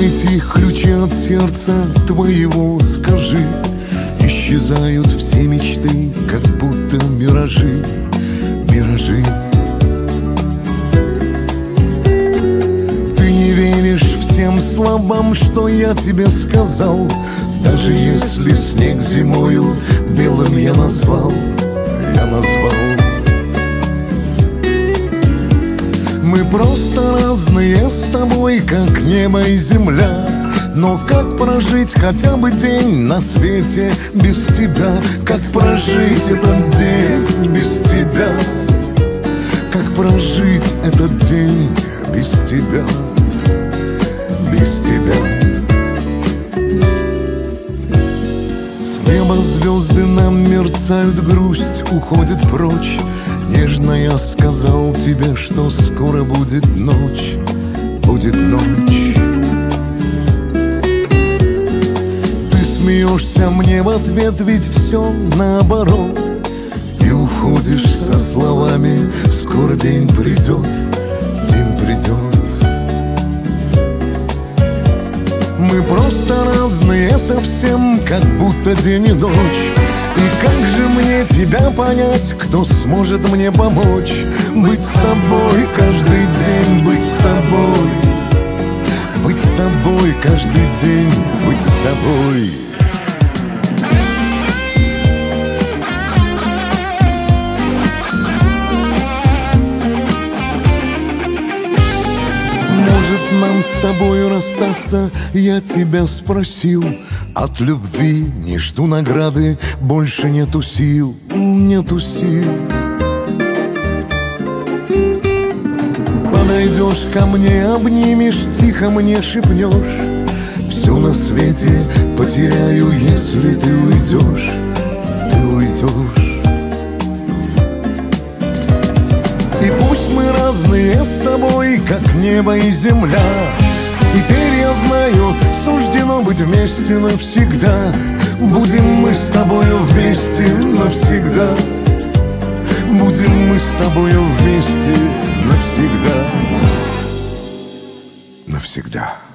эти ключи от сердца твоего, скажи. Исчезают все мечты, как будто миражи, миражи. Ты не веришь всем словам, что я тебе сказал, даже если снег зимою белым я назвал, я назвал. Мы просто разные с тобой, как небо и земля. Но как прожить хотя бы день на свете без тебя? Как прожить этот день без тебя? Как прожить этот день без тебя? Без тебя. С неба звезды нам мерцают, грусть уходит прочь. Нежно я сказал тебе, что скоро будет ночь, будет ночь. Ты смеешься мне в ответ, ведь все наоборот. И уходишь со словами: скоро день придет, день придет. Мы просто разные совсем, как будто день и ночь. И как же мне тебя понять, кто сможет мне помочь? Быть с тобой каждый день, быть с тобой. Быть с тобой каждый день, быть с тобой. Может, нам с тобой расстаться, я тебя спросил. От любви не жду награды, больше нету сил, нету сил. Подойдешь ко мне, обнимешь, тихо мне шепнешь: все на свете потеряю, если ты уйдешь, ты уйдешь. И пусть мы разные с тобой, как небо и земля, теперь я знаю, суждено быть вместе навсегда. Будем мы с тобою вместе навсегда. Будем мы с тобою вместе навсегда. Навсегда.